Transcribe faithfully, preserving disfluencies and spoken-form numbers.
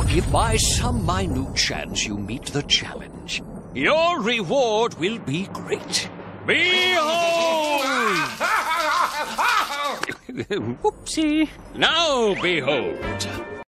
Therefore, if by some minute chance you meet the challenge, your reward will be great. Behold! Whoopsie. Now behold.